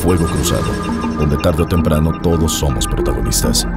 Fuego Cruzado, donde tarde o temprano todos somos protagonistas.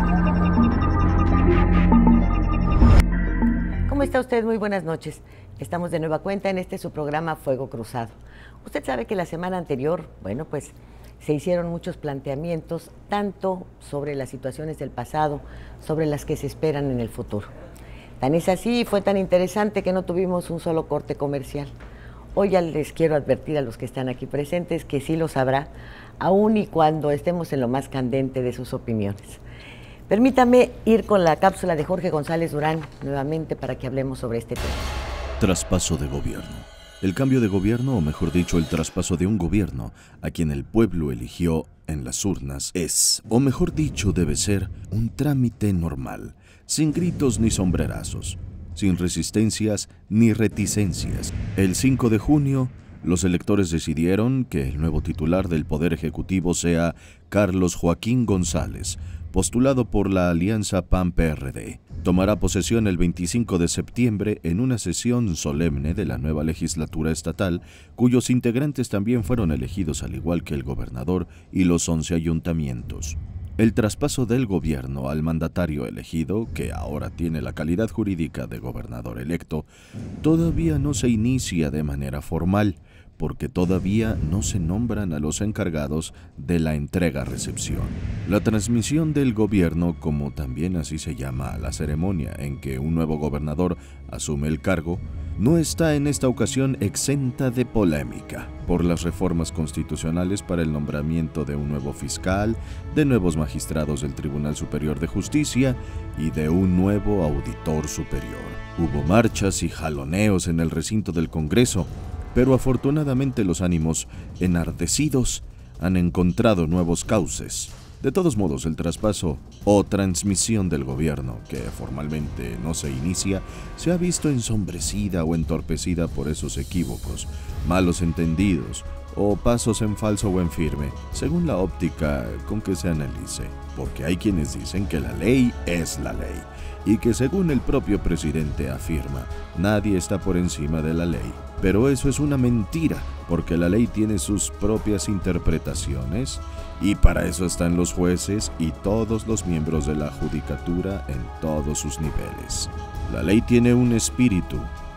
¿Cómo está usted? Muy buenas noches. Estamos de nueva cuenta en su programa Fuego Cruzado. Usted sabe que la semana anterior, pues se hicieron muchos planteamientos, tanto sobre las situaciones del pasado, sobre las que se esperan en el futuro. Tan es así y fue tan interesante que no tuvimos un solo corte comercial. Hoy ya les quiero advertir a los que están aquí presentes que sí lo sabrá, aun y cuando estemos en lo más candente de sus opiniones. Permítame ir con la cápsula de Jorge González Durán nuevamente para que hablemos sobre este tema. Traspaso de gobierno. El cambio de gobierno, o mejor dicho, el traspaso de un gobierno a quien el pueblo eligió en las urnas es, o mejor dicho, debe ser un trámite normal, sin gritos ni sombrerazos, sin resistencias ni reticencias. El 5 de junio, los electores decidieron que el nuevo titular del Poder Ejecutivo sea Carlos Joaquín González, postulado por la alianza PAN-PRD. Tomará posesión el 25 de septiembre en una sesión solemne de la nueva legislatura estatal, cuyos integrantes también fueron elegidos al igual que el gobernador y los 11 ayuntamientos. El traspaso del gobierno al mandatario elegido, que ahora tiene la calidad jurídica de gobernador electo, todavía no se inicia de manera formal, porque todavía no se nombran a los encargados de la entrega-recepción. La transmisión del gobierno, como también así se llama a la ceremonia en que un nuevo gobernador asume el cargo, no está en esta ocasión exenta de polémica por las reformas constitucionales para el nombramiento de un nuevo fiscal, de nuevos magistrados del Tribunal Superior de Justicia y de un nuevo auditor superior. Hubo marchas y jaloneos en el recinto del Congreso, pero afortunadamente los ánimos enardecidos han encontrado nuevos cauces. De todos modos, el traspaso o transmisión del gobierno, que formalmente no se inicia, se ha visto ensombrecida o entorpecida por esos equívocos, malos entendidos o pasos en falso o en firme, según la óptica con que se analice, porque hay quienes dicen que la ley es la ley, y que según el propio presidente afirma, nadie está por encima de la ley. Pero eso es una mentira, porque la ley tiene sus propias interpretaciones, y para eso están los jueces y todos los miembros de la judicatura en todos sus niveles. La ley tiene un espíritu.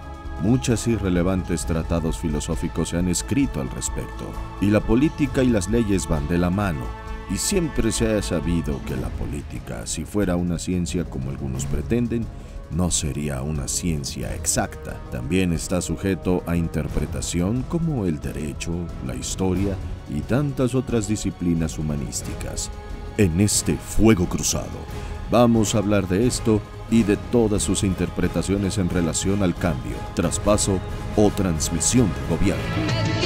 Muchos irrelevantes tratados filosóficos se han escrito al respecto, y la política y las leyes van de la mano. Y siempre se ha sabido que la política, si fuera una ciencia como algunos pretenden, no sería una ciencia exacta. También está sujeto a interpretación como el derecho, la historia y tantas otras disciplinas humanísticas. En este Fuego Cruzado vamos a hablar de esto y de todas sus interpretaciones en relación al cambio, traspaso o transmisión del gobierno.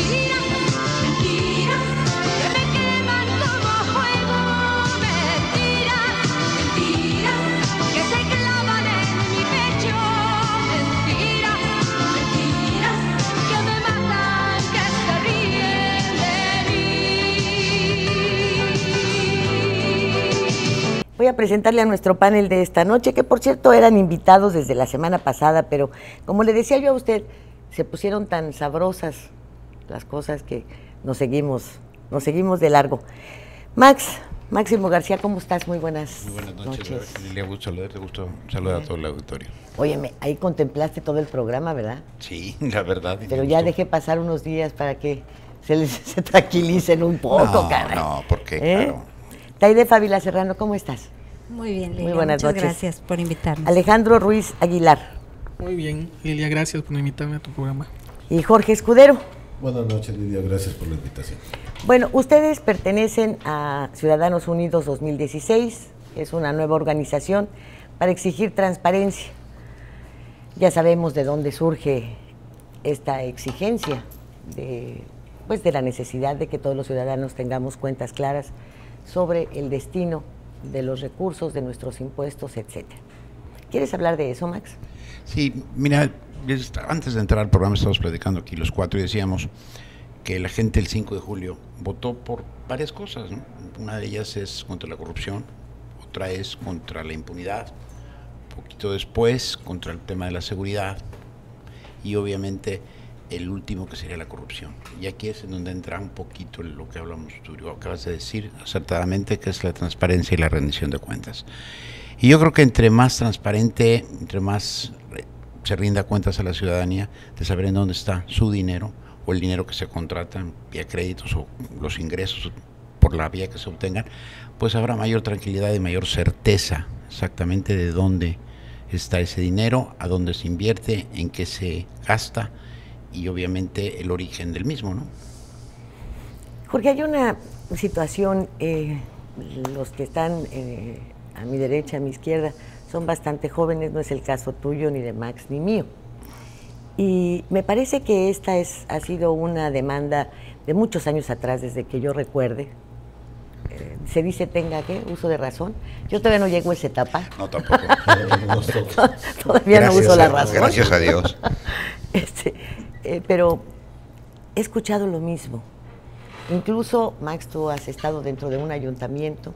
Voy a presentarle a nuestro panel de esta noche, que por cierto eran invitados desde la semana pasada, pero como le decía yo a usted, se pusieron tan sabrosas las cosas que nos seguimos de largo. Máximo García, ¿cómo estás? Muy buenas noches. Lilia, gusto saludarte, gusto saludar a todo el auditorio. Óyeme, ahí contemplaste todo el programa, ¿verdad? Sí, la verdad. Pero ya dejé pasar unos días para que se tranquilicen un poco, caray. No, porque claro. Taide Fávila Serrano, ¿cómo estás? Muy bien, Lilia. Muy buenas Muchas noches. Gracias por invitarnos. Alejandro Ruiz Aguilar. Muy bien, Lilia, gracias por invitarme a tu programa. Y Jorge Escudero. Buenas noches, Lidia, gracias por la invitación. Bueno, ustedes pertenecen a Ciudadanos Unidos 2016, que es una nueva organización para exigir transparencia. Ya sabemos de dónde surge esta exigencia, de la necesidad de que todos los ciudadanos tengamos cuentas claras sobre el destino de los recursos, de nuestros impuestos, etcétera. ¿Quieres hablar de eso, Max? Sí, mira, antes de entrar al programa estábamos platicando aquí los cuatro y decíamos que la gente el 5 de julio votó por varias cosas, ¿no? Una de ellas es contra la corrupción, otra es contra la impunidad, un poquito después contra el tema de la seguridad y obviamente el último, que sería la corrupción. Y aquí es en donde entra un poquito lo que hablamos, tú acabas de decir acertadamente, que es la transparencia y la rendición de cuentas. Y yo creo que entre más transparente, entre más se rinda cuentas a la ciudadanía de saber en dónde está su dinero, o el dinero que se contrata vía créditos, o los ingresos por la vía que se obtengan, pues habrá mayor tranquilidad y mayor certeza exactamente de dónde está ese dinero, a dónde se invierte, en qué se gasta, y obviamente el origen del mismo, ¿no? Jorge, hay una situación, los que están a mi derecha, a mi izquierda, son bastante jóvenes, no es el caso tuyo, ni de Max, ni mío. Y me parece que esta ha sido una demanda de muchos años atrás, desde que yo recuerde. Se dice tenga ¿qué? Uso de razón. Yo todavía no llego a esa etapa. No, tampoco. Todavía no uso la razón. Gracias a Dios. Pero he escuchado lo mismo. Incluso, Max, tú has estado dentro de un ayuntamiento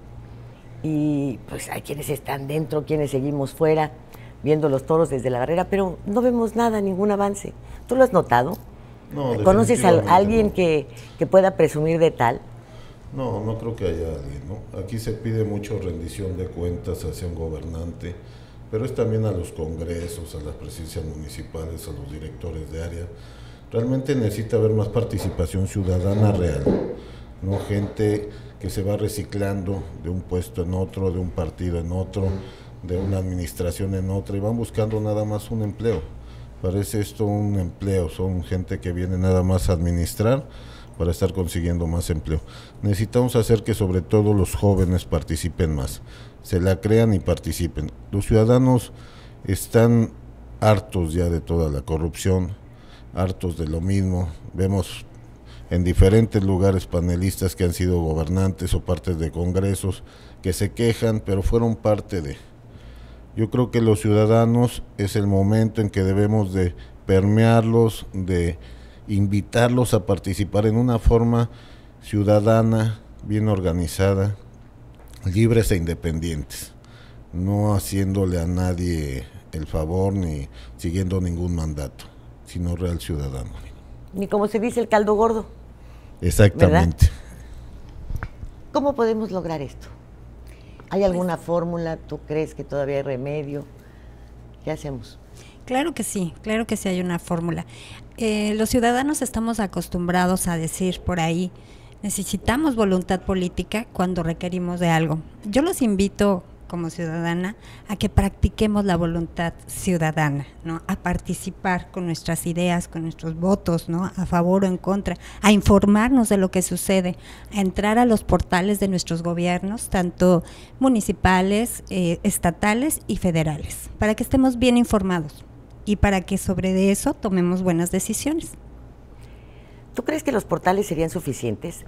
y pues hay quienes están dentro, quienes seguimos fuera, viendo los toros desde la barrera, pero no vemos nada, ningún avance. ¿Tú lo has notado? No, ¿Conoces a alguien no. que pueda presumir de tal? No, no creo que haya alguien, ¿no? Aquí se pide mucho rendición de cuentas hacia un gobernante, pero es también a los congresos, a las presidencias municipales, a los directores de área. Realmente necesita haber más participación ciudadana real, no gente que se va reciclando de un puesto en otro, de un partido en otro, de una administración en otra, y van buscando nada más un empleo. Parece esto un empleo, son gente que viene nada más a administrar para estar consiguiendo más empleo. Necesitamos hacer que sobre todo los jóvenes participen más, se la crean y participen. Los ciudadanos están hartos ya de toda la corrupción, hartos de lo mismo. Vemos en diferentes lugares panelistas que han sido gobernantes o partes de congresos que se quejan, pero fueron parte de. Yo creo que los ciudadanos es el momento en que debemos de permearlos, de invitarlos a participar en una forma ciudadana, bien organizada, libres e independientes, no haciéndole a nadie el favor ni siguiendo ningún mandato, sino real ciudadano. Ni como se dice el caldo gordo. Exactamente. ¿Verdad? ¿Cómo podemos lograr esto? ¿Hay alguna fórmula? ¿Tú crees que todavía hay remedio? ¿Qué hacemos? Claro que sí hay una fórmula. Los ciudadanos estamos acostumbrados a decir por ahí, necesitamos voluntad política cuando requerimos de algo. Yo los invito como ciudadana a que practiquemos la voluntad ciudadana, ¿no? A participar con nuestras ideas, con nuestros votos, ¿no? A favor o en contra, a informarnos de lo que sucede, a entrar a los portales de nuestros gobiernos, tanto municipales, estatales y federales, para que estemos bien informados y para que sobre eso tomemos buenas decisiones. ¿Tú crees que los portales serían suficientes?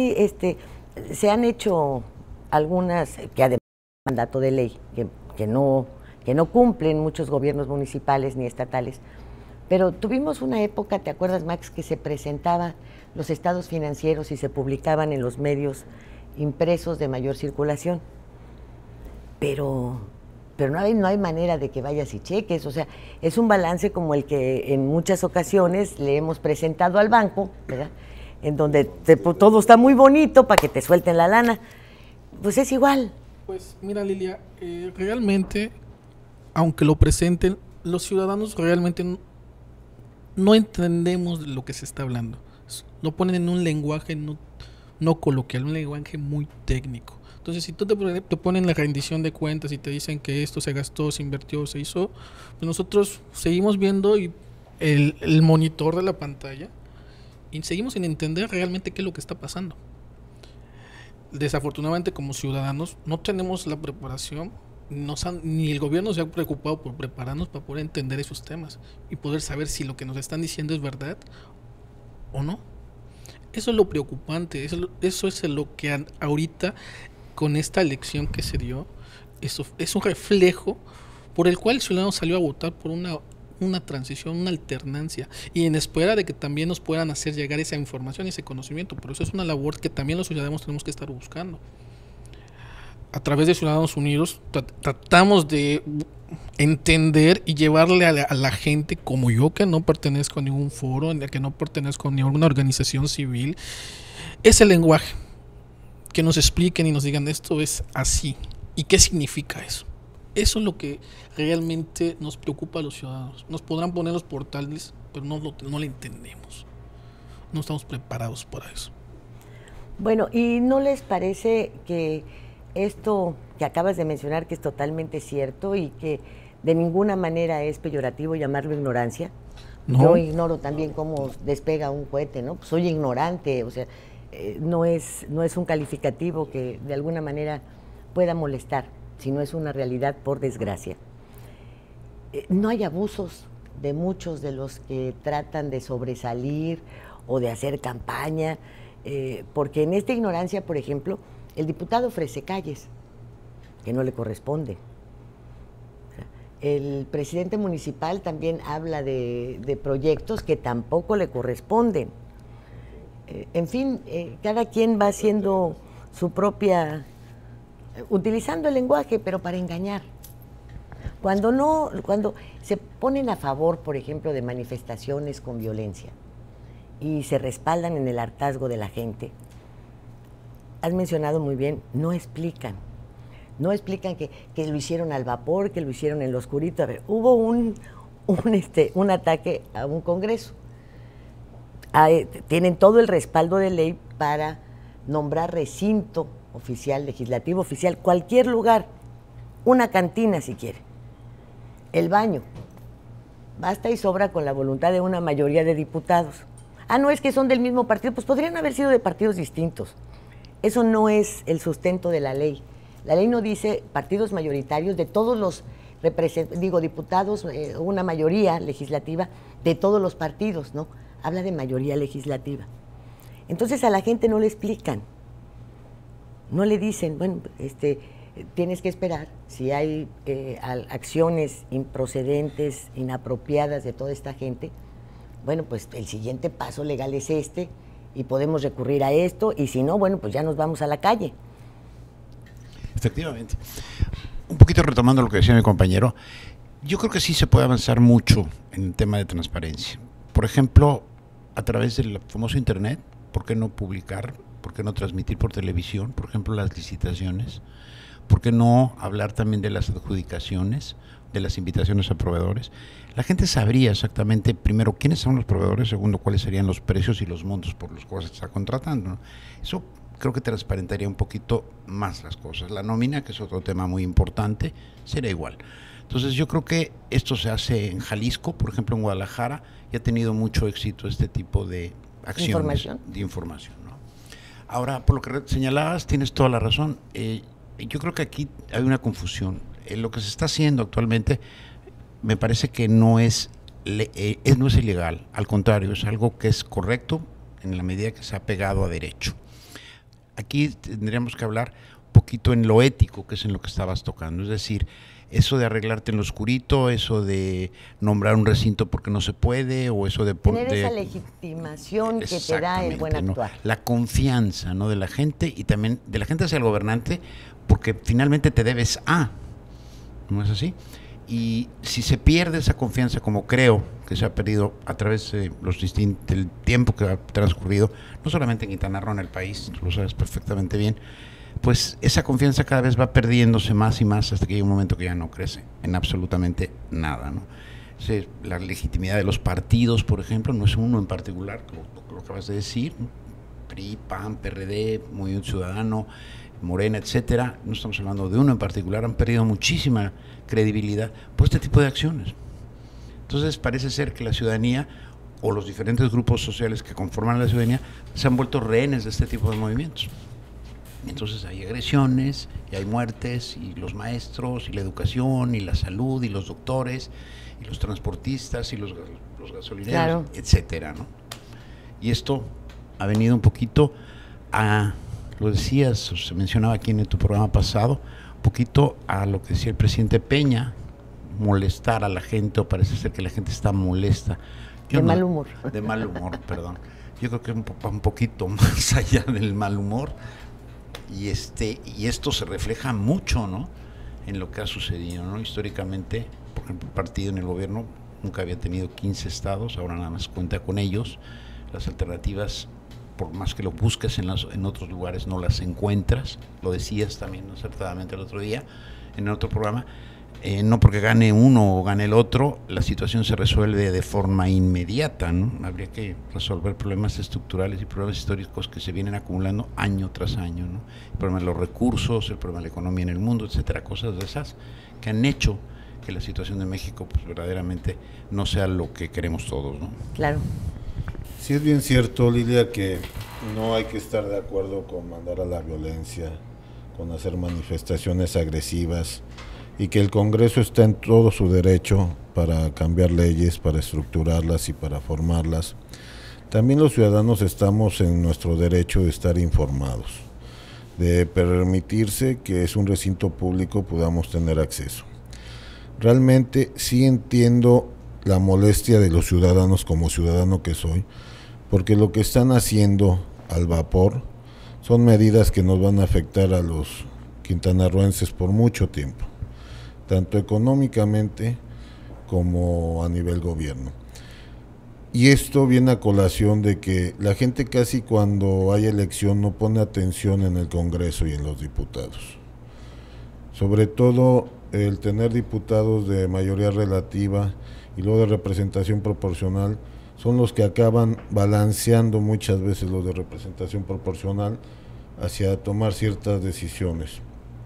Se han hecho algunas que además mandato de ley que no cumplen muchos gobiernos municipales ni estatales, pero tuvimos una época, ¿te acuerdas, Max, que se presentaban los estados financieros y se publicaban en los medios impresos de mayor circulación? Pero no hay manera de que vayas y cheques, o sea, es un balance como el que en muchas ocasiones le hemos presentado al banco, ¿verdad? En donde todo está muy bonito para que te suelten la lana, pues es igual. Pues mira, Lilia, realmente, aunque lo presenten, los ciudadanos realmente no entendemos de lo que se está hablando. Lo ponen en un lenguaje no coloquial, un lenguaje muy técnico. Entonces, si tú te ponen la rendición de cuentas y te dicen que esto se gastó, se invirtió, se hizo, pues nosotros seguimos viendo el monitor de la pantalla y seguimos sin entender realmente qué es lo que está pasando. Desafortunadamente, como ciudadanos no tenemos la preparación, ni el gobierno se ha preocupado por prepararnos para poder entender esos temas y poder saber si lo que nos están diciendo es verdad o no. Eso es lo preocupante, eso es lo que ahorita con esta elección que se dio, eso es un reflejo por el cual el ciudadano salió a votar por una transición, una alternancia, y en espera de que también nos puedan hacer llegar esa información y ese conocimiento. Pero eso es una labor que también los ciudadanos tenemos que estar buscando. a través de Ciudadanos Unidos tratamos de entender y llevarle a la gente como yo, que no pertenezco a ningún foro, que no pertenezco a ninguna organización civil, ese lenguaje, que nos expliquen y nos digan esto es así y qué significa eso. Eso es lo que realmente nos preocupa a los ciudadanos. Nos podrán poner los portales, pero no lo entendemos. No estamos preparados para eso. Bueno, ¿y no les parece que esto que acabas de mencionar, que es totalmente cierto y que de ninguna manera es peyorativo llamarlo ignorancia? No. Yo ignoro también cómo despega un cohete, ¿no? Pues soy ignorante, o sea, no es un calificativo que de alguna manera pueda molestar, sino es una realidad, por desgracia. No hay abusos de muchos de los que tratan de sobresalir o de hacer campaña, porque en esta ignorancia, por ejemplo, el diputado ofrece calles que no le corresponden. El presidente municipal también habla de proyectos que tampoco le corresponden. En fin, cada quien va haciendo su propia, utilizando el lenguaje, pero para engañar. Cuando se ponen a favor, por ejemplo, de manifestaciones con violencia y se respaldan en el hartazgo de la gente, has mencionado muy bien, no explican que lo hicieron al vapor, que lo hicieron en lo oscurito. A ver, hubo un ataque a un congreso. Tienen todo el respaldo de ley para nombrar recinto oficial, legislativo oficial, cualquier lugar, una cantina si quiere, el baño. Basta y sobra con la voluntad de una mayoría de diputados. No es que son del mismo partido, pues podrían haber sido de partidos distintos. Eso no es el sustento de la ley. La ley no dice partidos mayoritarios de todos los diputados, una mayoría legislativa de todos los partidos, ¿no? Habla de mayoría legislativa. Entonces a la gente no le explican, no le dicen, bueno, tienes que esperar, si hay acciones improcedentes, inapropiadas de toda esta gente, bueno, pues el siguiente paso legal es y podemos recurrir a esto, y si no, bueno, pues ya nos vamos a la calle. Efectivamente. Un poquito retomando lo que decía mi compañero, yo creo que sí se puede avanzar mucho en el tema de transparencia. Por ejemplo, a través del famoso Internet, ¿por qué no publicar? ¿Por qué no transmitir por televisión? Por ejemplo, las licitaciones. ¿Por qué no hablar también de las adjudicaciones, de las invitaciones a proveedores? La gente sabría exactamente, primero, quiénes son los proveedores, segundo, cuáles serían los precios y los montos por los cuales se está contratando, ¿no? Eso creo que transparentaría un poquito más las cosas. La nómina, que es otro tema muy importante, será igual. Entonces yo creo que esto se hace en Jalisco, por ejemplo en Guadalajara, y ha tenido mucho éxito este tipo de acciones de información, ¿no? Ahora, por lo que señalabas, tienes toda la razón. Yo creo que aquí hay una confusión. Lo que se está haciendo actualmente me parece que no es ilegal, al contrario, es algo que es correcto en la medida que se ha pegado a derecho. Aquí tendríamos que hablar un poquito en lo ético, que es en lo que estabas tocando, es decir, eso de arreglarte en lo oscurito, eso de nombrar un recinto porque no se puede, o eso de... Tener esa legitimación que te da el buen actuar. ¿No? La confianza, ¿no?, de la gente, y también de la gente hacia el gobernante, porque finalmente te debes ¿no es así? Y si se pierde esa confianza, como creo que se ha perdido a través de del tiempo que ha transcurrido, no solamente en Quintana Roo, en el país, tú lo sabes perfectamente bien, pues esa confianza cada vez va perdiéndose más y más hasta que hay un momento que ya no crece en absolutamente nada, ¿no? La legitimidad de los partidos, por ejemplo, no es uno en particular, lo acabas de decir, ¿no? PRI, PAN, PRD, Movimiento Ciudadano, Morena, etcétera, no estamos hablando de uno en particular, han perdido muchísima credibilidad por este tipo de acciones. Entonces parece ser que la ciudadanía o los diferentes grupos sociales que conforman la ciudadanía se han vuelto rehenes de este tipo de movimientos. Entonces hay agresiones, y hay muertes, y los maestros, y la educación, y la salud, y los doctores, y los transportistas, y los gasolineros, claro, etcétera, ¿no? Y esto ha venido un poquito a, lo decías, o se mencionaba aquí en tu programa pasado, un poquito a lo que decía el presidente Peña, molestar a la gente, o parece ser que la gente está molesta. Mal humor. De mal humor, perdón. Yo creo que un poquito más allá del mal humor, Y esto se refleja mucho, ¿no?, en lo que ha sucedido, ¿no? Históricamente, por ejemplo, el partido en el gobierno nunca había tenido 15 estados, ahora nada más cuenta con ellos. Las alternativas, por más que lo busques en otros lugares, no las encuentras. Lo decías también acertadamente el otro día en otro programa. No porque gane uno o gane el otro, la situación se resuelve de forma inmediata, ¿no? Habría que resolver problemas estructurales y problemas históricos que se vienen acumulando año tras año, ¿no? El problema de los recursos, el problema de la economía en el mundo, etcétera, cosas de esas que han hecho que la situación de México pues verdaderamente no sea lo que queremos todos, ¿no? Claro. Sí, es bien cierto, Lilia, que no hay que estar de acuerdo con mandar a la violencia, con hacer manifestaciones agresivas, y que el Congreso está en todo su derecho para cambiar leyes, para estructurarlas y para formarlas. También los ciudadanos estamos en nuestro derecho de estar informados, de permitirse que es un recinto público podamos tener acceso. Realmente sí entiendo la molestia de los ciudadanos como ciudadano que soy, porque lo que están haciendo al vapor son medidas que nos van a afectar a los quintanarroenses por mucho tiempo, tanto económicamente como a nivel gobierno. Y esto viene a colación de que la gente casi cuando hay elección no pone atención en el Congreso y en los diputados. Sobre todo el tener diputados de mayoría relativa y luego de representación proporcional son los que acaban balanceando muchas veces los de representación proporcional hacia tomar ciertas decisiones.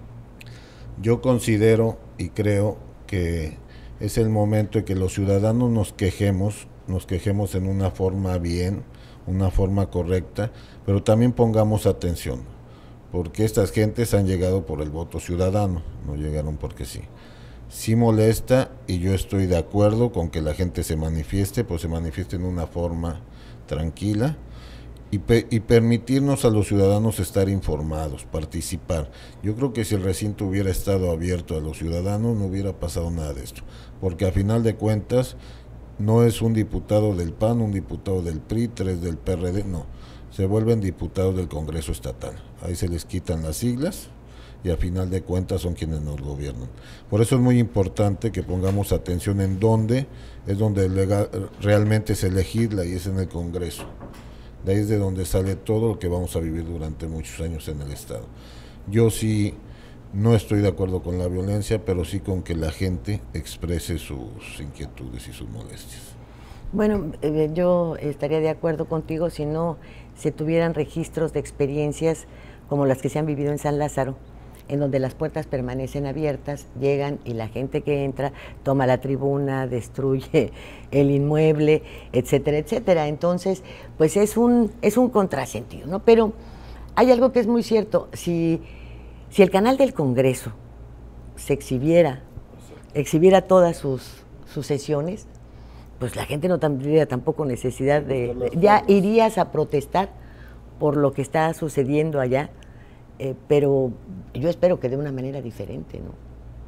Yo considero y creo que es el momento de que los ciudadanos nos quejemos en una forma bien, una forma correcta, pero también pongamos atención, porque estas gentes han llegado por el voto ciudadano, no llegaron porque sí. Sí molesta y yo estoy de acuerdo con que la gente se manifieste, pues se manifieste en una forma tranquila, y permitirnos a los ciudadanos estar informados, participar. Yo creo que si el recinto hubiera estado abierto a los ciudadanos no hubiera pasado nada de esto, porque a final de cuentas no es un diputado del PAN, un diputado del PRI, 3 del PRD, no, se vuelven diputados del Congreso Estatal, ahí se les quitan las siglas y a final de cuentas son quienes nos gobiernan. Por eso es muy importante que pongamos atención en dónde es donde realmente se legisla, y es en el Congreso. De ahí es de donde sale todo lo que vamos a vivir durante muchos años en el Estado. Yo sí no estoy de acuerdo con la violencia, pero sí con que la gente exprese sus inquietudes y sus molestias. Bueno, yo estaría de acuerdo contigo si no se tuvieran registros de experiencias como las que se han vivido en San Lázaro, en donde las puertas permanecen abiertas, llegan y la gente que entra toma la tribuna, destruye el inmueble, etcétera, etcétera. Entonces, pues es un contrasentido, ¿no? Pero hay algo que es muy cierto, si el canal del Congreso se exhibiera todas sus sesiones, pues la gente no tendría tampoco necesidad ya irías a protestar por lo que está sucediendo allá. Pero yo espero que de una manera diferente, ¿no?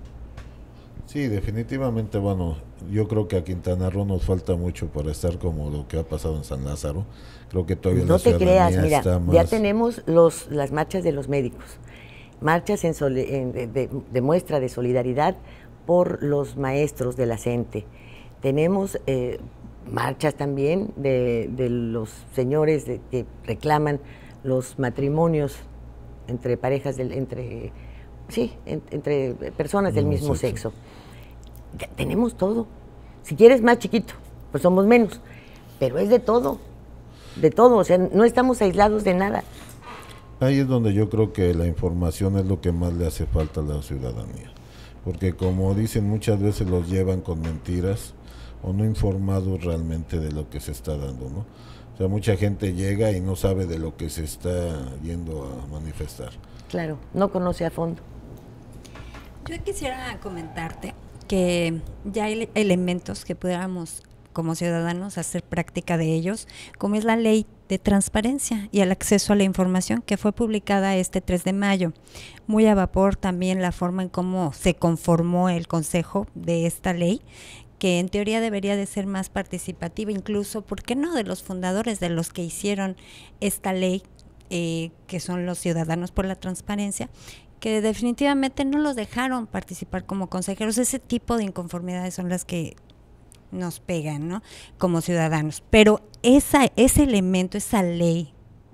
Sí, definitivamente, bueno, yo creo que a Quintana Roo nos falta mucho para estar como lo que ha pasado en San Lázaro. Creo que todavía no la te creas, mira, está más... ya tenemos las marchas de los médicos, marchas de muestra de solidaridad por los maestros de la CENTE. Tenemos marchas también de los señores que reclaman los matrimonios entre parejas, entre personas del mismo sexo. Ya tenemos todo. Si quieres más chiquito, pues somos menos, pero es de todo, o sea, no estamos aislados de nada. Ahí es donde yo creo que la información es lo que más le hace falta a la ciudadanía, porque como dicen, muchas veces los llevan con mentiras o no informados realmente de lo que se está dando, ¿no? O sea, mucha gente llega y no sabe de lo que se está yendo a manifestar. Claro, no conoce a fondo. Yo quisiera comentarte que ya hay elementos que pudiéramos como ciudadanos hacer práctica de ellos, como es la ley de transparencia y el acceso a la información que fue publicada este 3 de mayo. Muy a vapor también la forma en cómo se conformó el consejo de esta ley, que en teoría debería de ser más participativa, incluso, ¿por qué no?, de los fundadores, de los que hicieron esta ley, que son los Ciudadanos por la Transparencia, que definitivamente no los dejaron participar como consejeros. Ese tipo de inconformidades son las que nos pegan, ¿no?, como ciudadanos. Pero ese elemento, esa ley,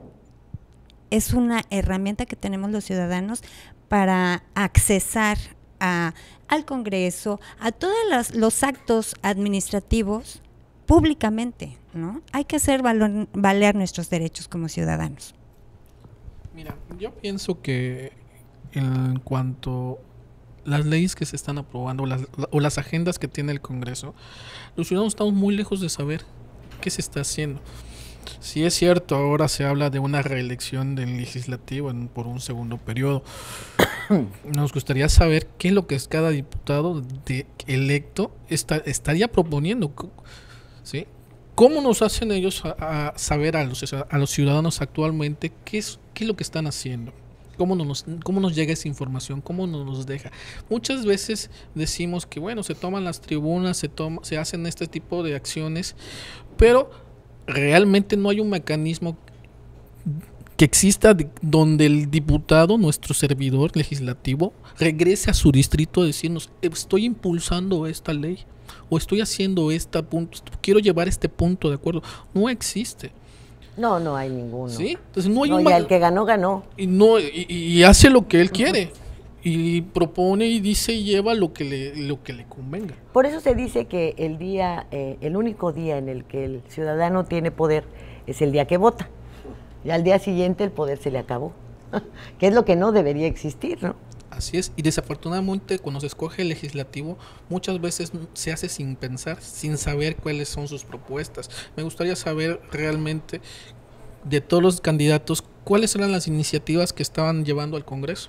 es una herramienta que tenemos los ciudadanos para accesar al Congreso, a todos los actos administrativos públicamente, ¿no? Hay que hacer valer nuestros derechos como ciudadanos. Mira, yo pienso que en cuanto las leyes que se están aprobando o las agendas que tiene el Congreso, los ciudadanos estamos muy lejos de saber qué se está haciendo. Si es cierto, ahora se habla de una reelección del legislativo por un segundo periodo. Nos gustaría saber qué es lo que cada diputado electo estaría proponiendo, ¿sí? ¿Cómo nos hacen ellos a saber a los ciudadanos actualmente qué es lo que están haciendo? ¿Cómo nos llega esa información? ¿Cómo nos deja? Muchas veces decimos que, bueno, se toman las tribunas, se hacen este tipo de acciones, pero realmente no hay un mecanismo que exista donde el diputado, nuestro servidor legislativo, regrese a su distrito a decirnos: estoy impulsando esta ley o estoy haciendo quiero llevar este punto de acuerdo. No existe. No hay ninguno. ¿Sí? Entonces no hay ya el que ganó, ganó. Y hace lo que él quiere. Y propone y dice y lleva lo que le convenga. Por eso se dice que el único día en el que el ciudadano tiene poder es el día que vota. Y al día siguiente el poder se le acabó. Que es lo que no debería existir, ¿no? Así es. Y desafortunadamente cuando se escoge el legislativo, muchas veces se hace sin pensar, sin saber cuáles son sus propuestas. Me gustaría saber realmente de todos los candidatos cuáles eran las iniciativas que estaban llevando al Congreso.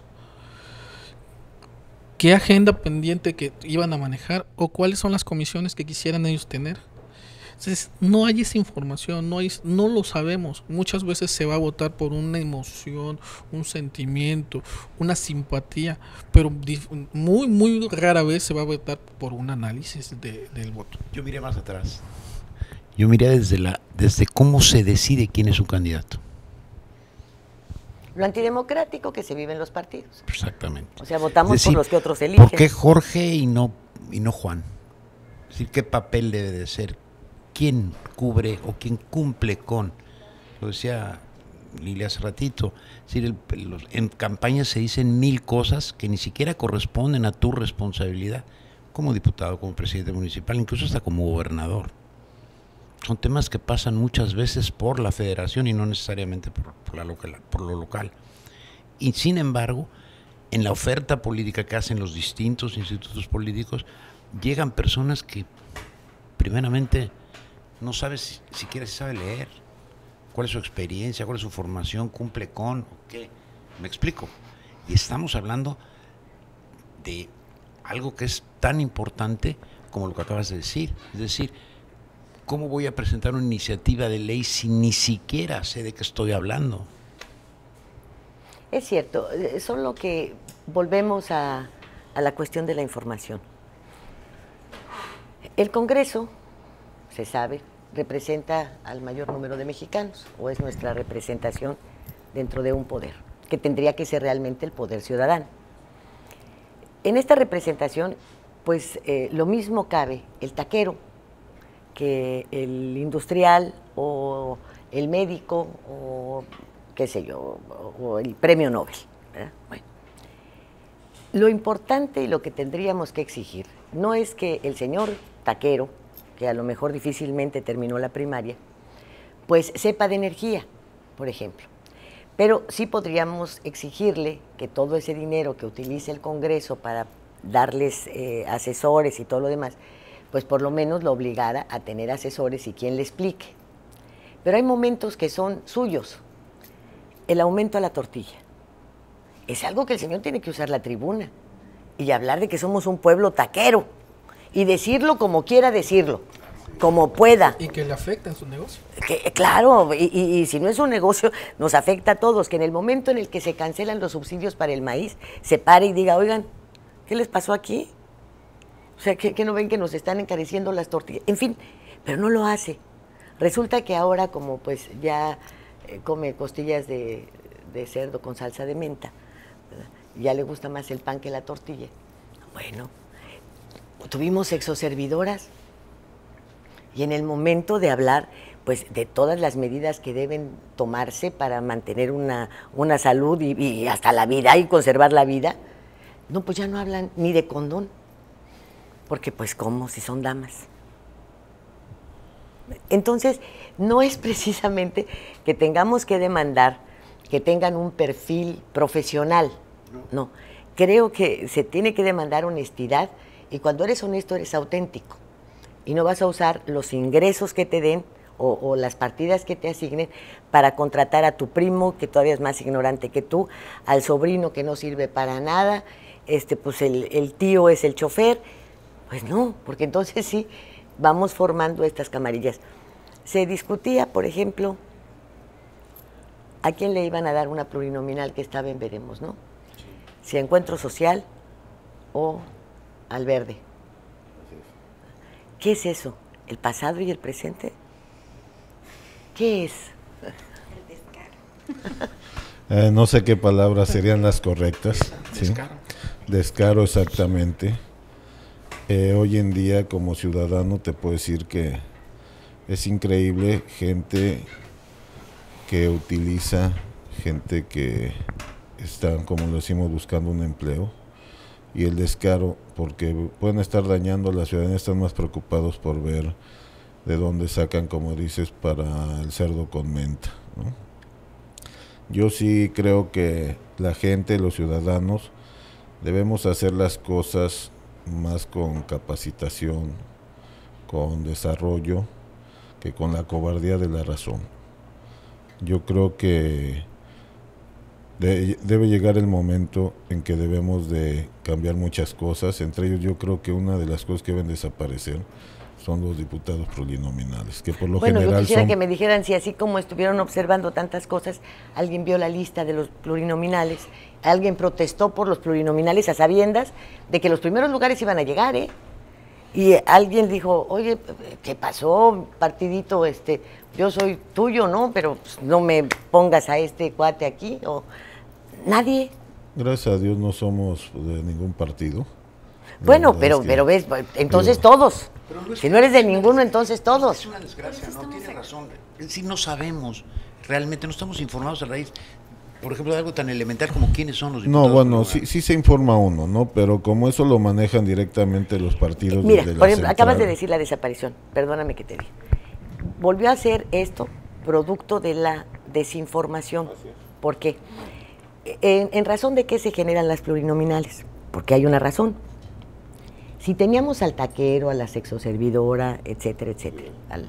¿Qué agenda pendiente que iban a manejar o cuáles son las comisiones que quisieran ellos tener? Entonces, no hay esa información, no lo sabemos. Muchas veces se va a votar por una emoción, un sentimiento, una simpatía, pero muy, muy rara vez se va a votar por un análisis del voto. Yo miré más atrás. Yo miré desde cómo se decide quién es un candidato. Lo antidemocrático que se vive en los partidos. Exactamente. O sea, votamos por los que otros eligen. ¿Por qué Jorge y no Juan? Es decir, ¿qué papel debe de ser? ¿Quién cubre o quién cumple con? Lo decía Lilia hace ratito. Es decir, en campaña se dicen 1000 cosas que ni siquiera corresponden a tu responsabilidad como diputado, como presidente municipal, incluso hasta como gobernador. Son temas que pasan muchas veces por la federación y no necesariamente por lo local. Y sin embargo, en la oferta política que hacen los distintos institutos políticos, llegan personas que primeramente no sabes siquiera si sabe leer, cuál es su experiencia, cuál es su formación, cumple con, o qué. ¿Me explico? Y estamos hablando de algo que es tan importante como lo que acabas de decir. Es decir, ¿cómo voy a presentar una iniciativa de ley si ni siquiera sé de qué estoy hablando? Es cierto, solo que volvemos a la cuestión de la información. El Congreso, se sabe, representa al mayor número de mexicanos, o es nuestra representación dentro de un poder, que tendría que ser realmente el poder ciudadano. En esta representación, pues lo mismo cabe el taquero, que el industrial o el médico o qué sé yo, o el premio Nobel, ¿verdad? Bueno, lo importante y lo que tendríamos que exigir no es que el señor taquero, que a lo mejor difícilmente terminó la primaria, pues sepa de energía, por ejemplo, pero sí podríamos exigirle que todo ese dinero que utilice el Congreso para darles asesores y todo lo demás, pues por lo menos lo obligara a tener asesores y quien le explique. Pero hay momentos que son suyos. El aumento a la tortilla. Es algo que el señor tiene que usar la tribuna y hablar de que somos un pueblo taquero y decirlo como quiera decirlo, como pueda. Y que le afecta en su negocio. Claro, y si no es un negocio, nos afecta a todos, que en el momento en el que se cancelan los subsidios para el maíz, se pare y diga, oigan, ¿qué les pasó aquí? O sea, que no ven que nos están encareciendo las tortillas. En fin, pero no lo hace. Resulta que ahora, como pues ya come costillas de cerdo con salsa de menta, ¿verdad? Ya le gusta más el pan que la tortilla. Bueno, tuvimos exoservidoras y en el momento de hablar, pues, de todas las medidas que deben tomarse para mantener una salud y hasta la vida y conservar la vida, no, pues ya no hablan ni de condón, porque pues ¿cómo? Si son damas. Entonces, no es precisamente que tengamos que demandar que tengan un perfil profesional, no. Creo que se tiene que demandar honestidad y cuando eres honesto eres auténtico y no vas a usar los ingresos que te den o las partidas que te asignen para contratar a tu primo, que todavía es más ignorante que tú, al sobrino que no sirve para nada, pues el tío es el chofer. Pues no, porque entonces sí vamos formando estas camarillas. Se discutía, por ejemplo, a quién le iban a dar una plurinominal que estaba en veremos, ¿no? Si a Encuentro Social o al Verde. ¿Qué es eso? ¿El pasado y el presente? ¿Qué es? El descaro. No sé qué palabras serían las correctas. ¿Sí? Descaro. Descaro, exactamente. Hoy en día, como ciudadano, te puedo decir que es increíble gente que utiliza, gente que están, como lo decimos, buscando un empleo, y el descaro, porque pueden estar dañando a la ciudadanía, están más preocupados por ver de dónde sacan, como dices, para el cerdo con menta, ¿no? Yo sí creo que la gente, los ciudadanos, debemos hacer las cosas más con capacitación, con desarrollo, que con la cobardía de la razón. Yo creo que debe llegar el momento en que debemos de cambiar muchas cosas, entre ellos yo creo que una de las cosas que deben desaparecer son los diputados plurinominales, que por lo general yo quisiera son... que me dijeran si así como estuvieron observando tantas cosas, alguien vio la lista de los plurinominales, alguien protestó por los plurinominales a sabiendas de que los primeros lugares iban a llegar, ¿eh? Y alguien dijo, oye, ¿qué pasó, partidito? Yo soy tuyo, ¿no? Pero pues, no me pongas a este cuate aquí, o nadie. Gracias a Dios no somos de ningún partido. Bueno, pero ves, entonces todos. Si no eres de ninguno, entonces todos. Es una desgracia, ¿no? Tiene razón. Sí, no sabemos, realmente no estamos informados a raíz, por ejemplo, de algo tan elemental como quiénes son los diputados. No, bueno, sí se informa uno, ¿no? Pero como eso lo manejan directamente los partidos. Mira, desde por la ejemplo, central. acabas de decir la desaparición, perdóname que te diga. Volvió a ser esto producto de la desinformación. ¿Por qué? ¿En razón de qué se generan las plurinominales? Porque hay una razón. Si teníamos al taquero, a la sexoservidora, etcétera, etcétera,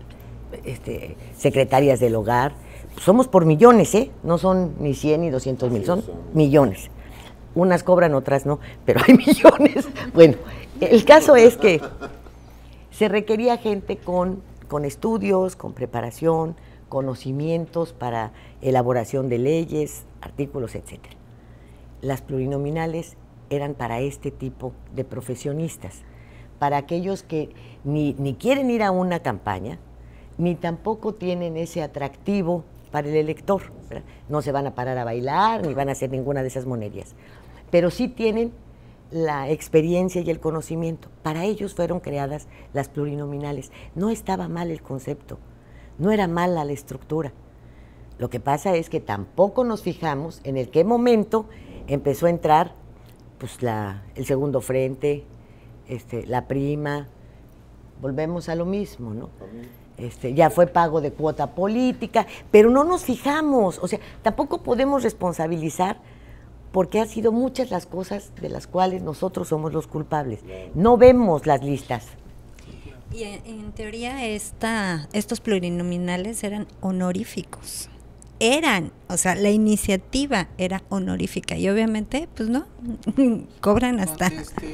secretarias del hogar, somos por millones, ¿eh? No son ni 100 ni 200 mil, son millones. Unas cobran, otras no, pero hay millones. Bueno, el caso es que se requería gente con estudios, con preparación, conocimientos para elaboración de leyes, artículos, etcétera. Las plurinominales eran para este tipo de profesionistas, para aquellos que ni quieren ir a una campaña, ni tampoco tienen ese atractivo para el elector, ¿verdad? No se van a parar a bailar, ni van a hacer ninguna de esas monerías, pero sí tienen la experiencia y el conocimiento. Para ellos fueron creadas las plurinominales. No estaba mal el concepto, no era mala la estructura. Lo que pasa es que tampoco nos fijamos en el qué momento empezó a entrar pues el segundo frente, la prima, volvemos a lo mismo, ¿no? Ya fue pago de cuota política, pero no nos fijamos, o sea, tampoco podemos responsabilizar porque han sido muchas las cosas de las cuales nosotros somos los culpables. No vemos las listas. Y en teoría estos plurinominales eran honoríficos. O sea, la iniciativa era honorífica y obviamente, pues no, cobran hasta...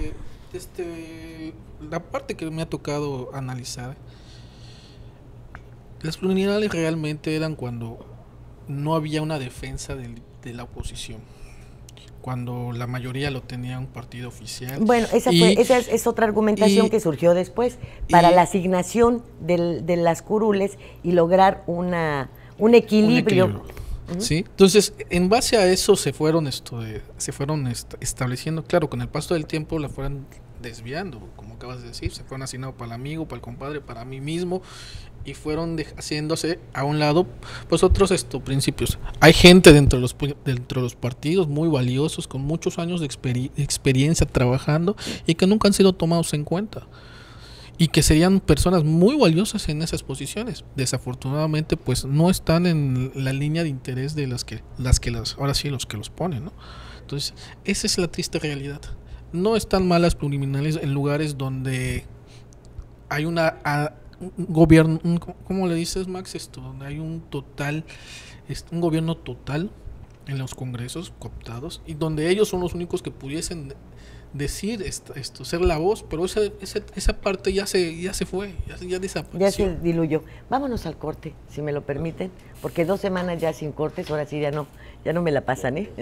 La parte que me ha tocado analizar, las plurinominales realmente eran cuando no había una defensa de la oposición, cuando la mayoría lo tenía un partido oficial. Bueno, esa es otra argumentación que surgió después, para la asignación de las curules y lograr una un equilibrio. Sí, entonces en base a eso se fueron estableciendo, claro, con el paso del tiempo la fueron desviando, como acabas de decir, se fueron asignando para el amigo, para el compadre, para mí mismo, y fueron haciéndose a un lado pues otros principios. Hay gente dentro de los partidos muy valiosos, con muchos años de experiencia trabajando y que nunca han sido tomados en cuenta. Y que serían personas muy valiosas en esas posiciones. Desafortunadamente, pues no están en la línea de interés de ahora sí, los que los ponen, ¿no? Entonces, esa es la triste realidad. No están malas plurinominales en lugares donde hay un gobierno, ¿cómo le dices, Max? Donde hay un gobierno total en los congresos cooptados y donde ellos son los únicos que pudiesen decir ser la voz, pero esa parte ya se fue, ya desapareció. Ya se diluyó. Vámonos al corte, si me lo permiten, porque 2 semanas ya sin cortes, ahora sí ya no me la pasan, ¿eh?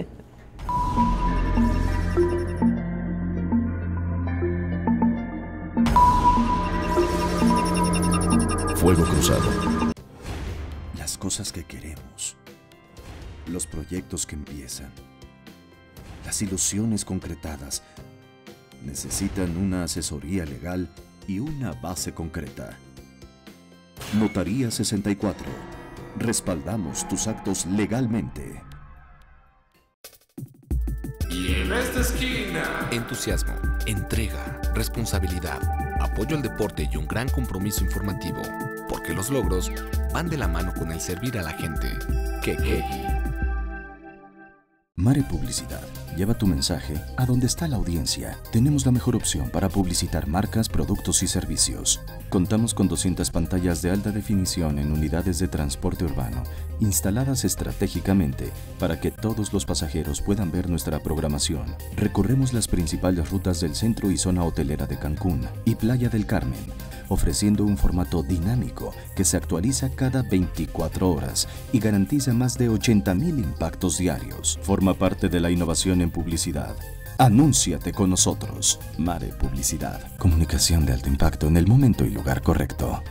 Fuego Cruzado. Las cosas que queremos, los proyectos que empiezan, las ilusiones concretadas, necesitan una asesoría legal y una base concreta. Notaría 64. Respaldamos tus actos legalmente. Y en esta esquina, entusiasmo, entrega, responsabilidad, apoyo al deporte y un gran compromiso informativo, porque los logros van de la mano con el servir a la gente. ¡Qué! Mare Publicidad. Lleva tu mensaje a donde está la audiencia. Tenemos la mejor opción para publicitar marcas, productos y servicios. Contamos con 200 pantallas de alta definición en unidades de transporte urbano, instaladas estratégicamente para que todos los pasajeros puedan ver nuestra programación. Recorremos las principales rutas del centro y zona hotelera de Cancún y Playa del Carmen, ofreciendo un formato dinámico que se actualiza cada 24 horas y garantiza más de 80,000 impactos diarios. Forma parte de la innovación en publicidad. Anúnciate con nosotros. Mare Publicidad. Comunicación de alto impacto en el momento y lugar correcto.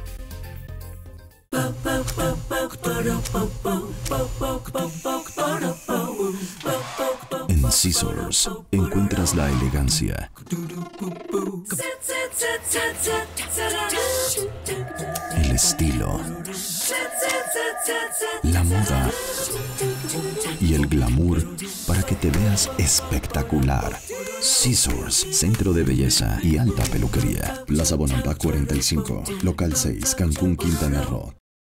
En Scissors encuentras la elegancia, el estilo, la moda y el glamour para que te veas espectacular. Scissors, centro de belleza y alta peluquería. Plaza Bonampak 45, local 6, Cancún, Quintana Roo.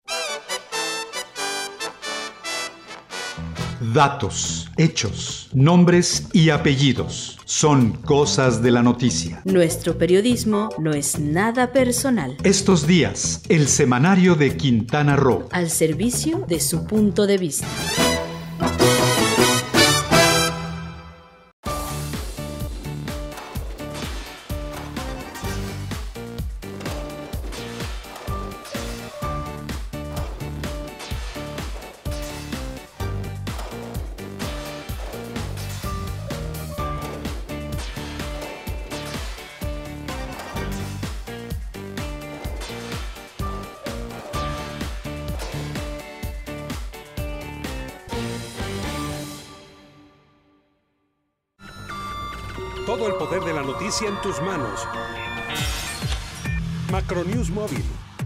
Datos, hechos, nombres y apellidos son cosas de la noticia. Nuestro periodismo no es nada personal. Estos días, el semanario de Quintana Roo. Al servicio de su punto de vista. Todo el poder de la noticia en tus manos. Macronews Móvil.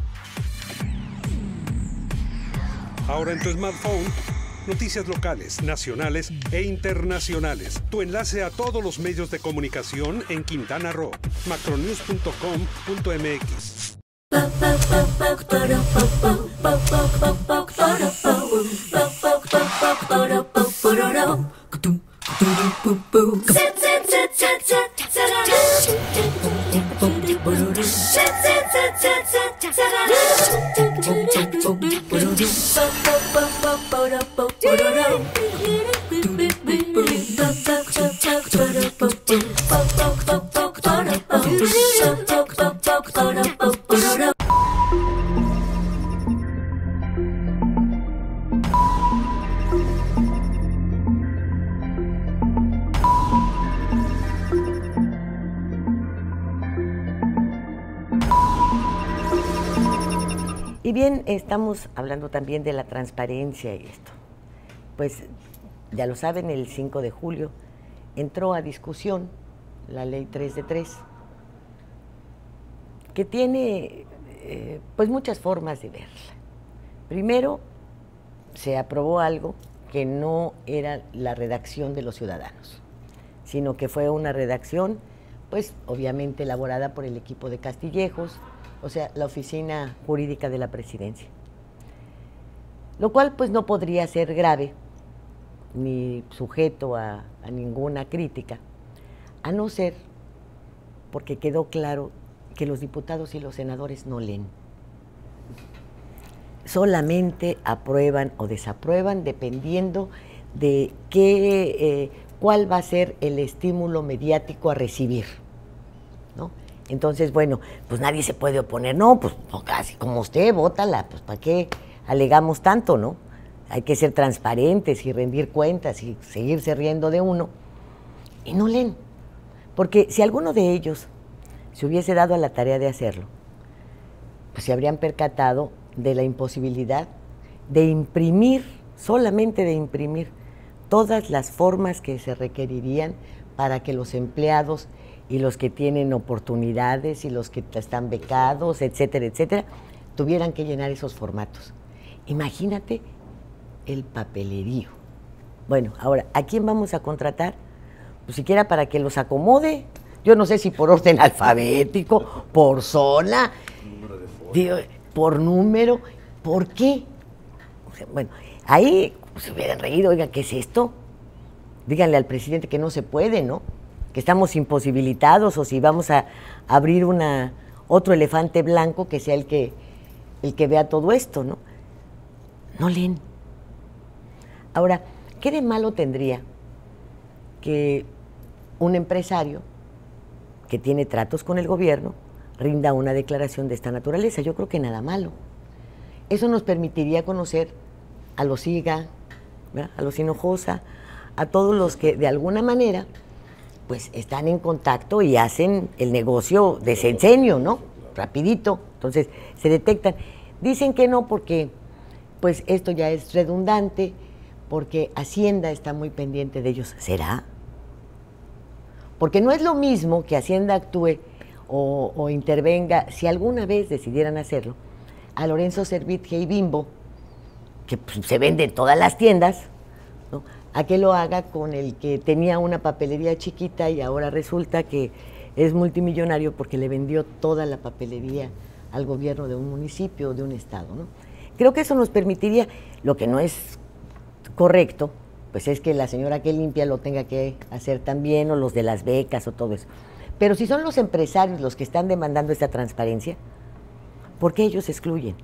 Ahora en tu smartphone, noticias locales, nacionales e internacionales. Tu enlace a todos los medios de comunicación en Quintana Roo. macronews.com.mx. Y bien, estamos hablando también de la transparencia y esto. Pues ya lo saben, el 5 de julio entró a discusión la ley 3 de 3, que tiene pues muchas formas de verla. Primero, se aprobó algo que no era la redacción de los ciudadanos, sino que fue una redacción, pues obviamente elaborada por el equipo de Castillejos, o sea, la oficina jurídica de la presidencia. Lo cual pues no podría ser grave, ni sujeto a ninguna crítica, a no ser porque quedó claro que los diputados y los senadores no leen. Solamente aprueban o desaprueban dependiendo de cuál va a ser el estímulo mediático a recibir, ¿no? Entonces, bueno, pues nadie se puede oponer. No, pues no, casi como usted, vótala, pues ¿para qué alegamos tanto, no? Hay que ser transparentes y rendir cuentas y seguirse riendo de uno. Y no leen. Porque si alguno de ellos se hubiese dado a la tarea de hacerlo, pues se habrían percatado de la imposibilidad de imprimir, solamente de imprimir, todas las formas que se requerirían para que los empleados y los que tienen oportunidades y los que están becados, etcétera, etcétera, tuvieran que llenar esos formatos. Imagínate el papelerío. Bueno, ahora, ¿a quién vamos a contratar? Pues siquiera para que los acomode. Yo no sé si por orden alfabético, por zona, por número, ¿por qué? O sea, bueno, ahí se hubieran reído, oigan, ¿qué es esto? Díganle al presidente que no se puede, ¿no? Que estamos imposibilitados, o si vamos a abrir otro elefante blanco que sea el que vea todo esto, ¿no? No leen. Ahora, ¿qué de malo tendría que un empresario que tiene tratos con el gobierno rinda una declaración de esta naturaleza? Yo creo que nada malo. Eso nos permitiría conocer a los Higa, ¿verdad?, a los Hinojosa, a todos los que de alguna manera pues están en contacto y hacen el negocio de sexenio, ¿no? Rapidito. Entonces se detectan. Dicen que no porque pues esto ya es redundante, porque Hacienda está muy pendiente de ellos. ¿Será? Porque no es lo mismo que Hacienda actúe o intervenga, si alguna vez decidieran hacerlo, a Lorenzo Servitje y Bimbo, que pues, se vende en todas las tiendas, ¿no?, a que lo haga con el que tenía una papelería chiquita y ahora resulta que es multimillonario porque le vendió toda la papelería al gobierno de un municipio o de un estado, ¿no? Creo que eso nos permitiría, lo que no es correcto, pues es que la señora que limpia lo tenga que hacer también, o los de las becas o todo eso. Pero si son los empresarios los que están demandando esta transparencia, ¿por qué ellos excluyen?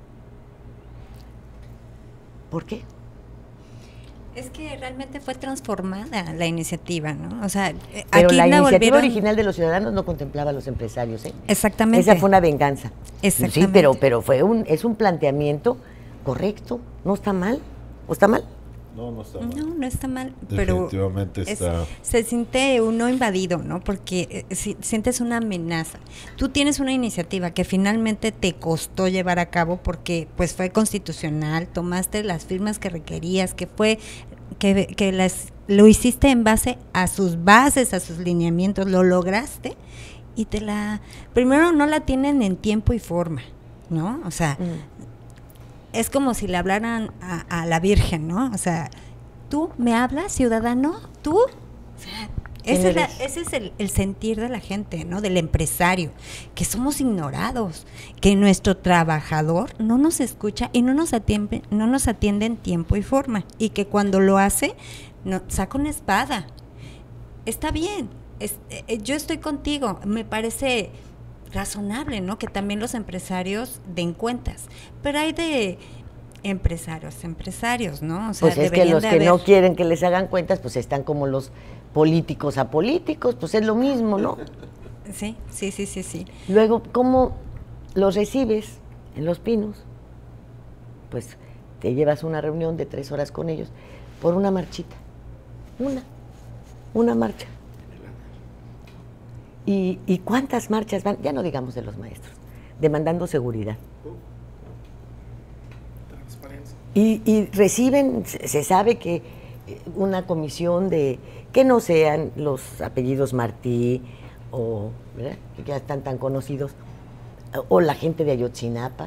¿Por qué? Es que realmente fue transformada la iniciativa, ¿no? O sea, pero aquí la iniciativa volvieron... original de los ciudadanos no contemplaba a los empresarios, ¿eh? Exactamente. Esa fue una venganza. Exactamente. Sí, pero es un planteamiento correcto, no está mal. ¿O está mal? No está mal. No está mal, pero definitivamente está... se siente uno invadido, ¿no? Porque sientes una amenaza. Tú tienes una iniciativa que finalmente te costó llevar a cabo porque pues fue constitucional, tomaste las firmas que requerías, lo hiciste en base a sus bases, a sus lineamientos, lo lograste y primero no la tienen en tiempo y forma, ¿no? O sea, es como si le hablaran a la Virgen, ¿no? O sea, ¿tú me hablas, ciudadano? ¿Tú? O sea, ese es el sentir de la gente, ¿no? Del empresario, que somos ignorados, que nuestro trabajador no nos escucha y no nos atiende en tiempo y forma, y que cuando lo hace, saca una espada. Está bien, yo estoy contigo, me parece razonable, ¿no? Que también los empresarios den cuentas, pero hay de empresarios, ¿no? O sea, pues es que los que no quieren que les hagan cuentas, pues están como los políticos apolíticos, pues es lo mismo, ¿no? Sí. Luego, ¿cómo los recibes en Los Pinos? Pues te llevas una reunión de 3 horas con ellos por una marchita, una marcha. ¿Y cuántas marchas van? Ya no digamos de los maestros, demandando seguridad. Y reciben, se sabe que una comisión de, que no sean los apellidos Martí, o, ¿verdad?, que ya están tan conocidos, o la gente de Ayotzinapa.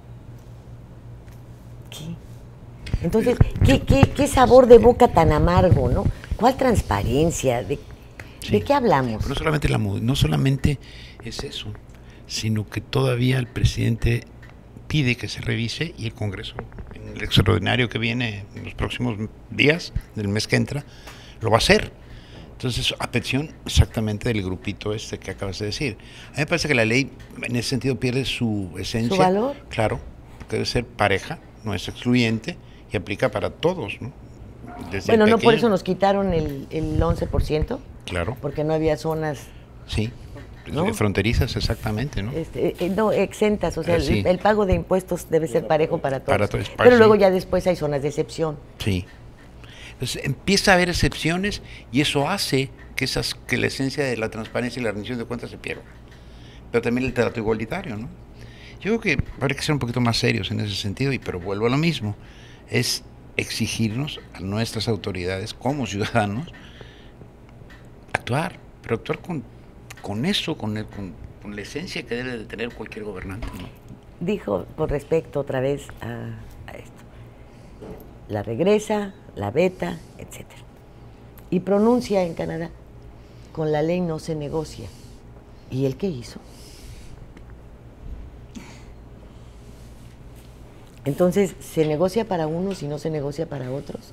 ¿Qué? Entonces, ¿qué sabor de boca tan amargo, ¿no? ¿Cuál transparencia? ¿De qué hablamos? Pero no solamente es eso, sino que todavía el presidente pide que se revise, y el Congreso, en el extraordinario que viene en los próximos días del mes que entra, lo va a hacer. Entonces, a petición exactamente del grupito este que acabas de decir. A mí me parece que la ley en ese sentido pierde su esencia. ¿Su valor? Claro, porque debe ser pareja, no es excluyente y aplica para todos, ¿no? Desde bueno, no por eso nos quitaron el 11%. Claro. Porque no había zonas. Sí, ¿no?, fronterizas, exactamente, ¿no? No, exentas, o sea, sí, el pago de impuestos debe ser parejo para todos. Para todos, pero sí. Luego ya después hay zonas de excepción. Sí. Entonces empieza a haber excepciones, y eso hace que la esencia de la transparencia y la rendición de cuentas se pierda. Pero también el trato igualitario, ¿no? Yo creo que habría que ser un poquito más serios en ese sentido, pero vuelvo a lo mismo, es exigirnos a nuestras autoridades como ciudadanos actuar, pero actuar con eso, con la esencia que debe de tener cualquier gobernante, ¿no? Dijo con respecto otra vez a esto, la regresa, la veta, etcétera. Y pronuncia en Canadá, con la ley no se negocia. ¿Y él qué hizo? Entonces, ¿se negocia para unos y no se negocia para otros?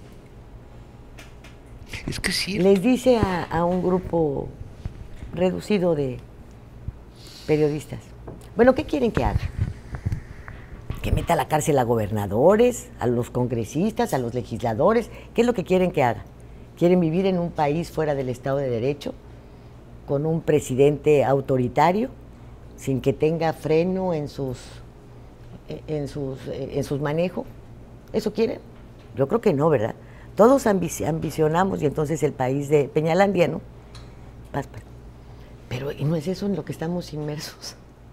Es que sí. Les dice a un grupo reducido de periodistas, bueno, ¿qué quieren que haga? Que meta a la cárcel a gobernadores, a los congresistas, a los legisladores. ¿Qué es lo que quieren que haga? ¿Quieren vivir en un país fuera del Estado de Derecho, con un presidente autoritario, sin que tenga freno en sus manejos? ¿Eso quieren? Yo creo que no, ¿verdad? Todos ambicionamos, y entonces el país de Peñalandia, ¿no? Pero ¿y no es eso en lo que estamos inmersos?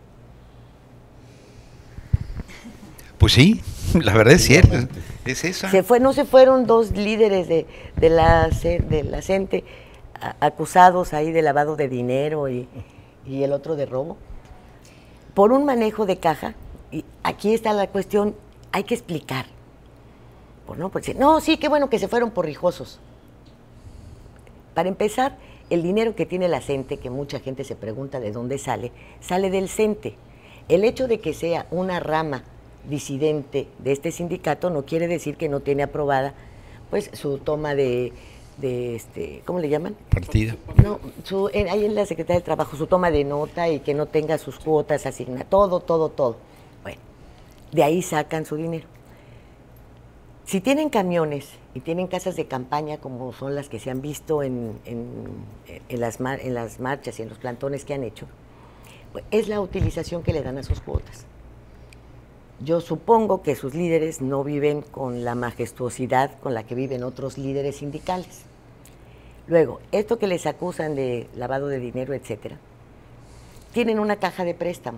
Pues sí, la verdad es cierta, es esa. No se fueron dos líderes de la CENTE acusados ahí de lavado de dinero y el otro de robo, por un manejo de caja. Y aquí está la cuestión, hay que explicar. No, sí, qué bueno que se fueron por rijosos. Para empezar, el dinero que tiene la CENTE, que mucha gente se pregunta de dónde sale del CENTE. El hecho de que sea una rama disidente de este sindicato no quiere decir que no tiene aprobada pues su toma de ¿cómo le llaman? Partida. No, ahí en la Secretaría del Trabajo, su toma de nota, y que no tenga sus cuotas asignadas, todo. Bueno, de ahí sacan su dinero. Si tienen camiones y tienen casas de campaña, como son las que se han visto en las marchas y en los plantones que han hecho, pues es la utilización que le dan a sus cuotas. Yo supongo que sus líderes no viven con la majestuosidad con la que viven otros líderes sindicales. Luego, esto que les acusan de lavado de dinero, etcétera, tienen una caja de préstamo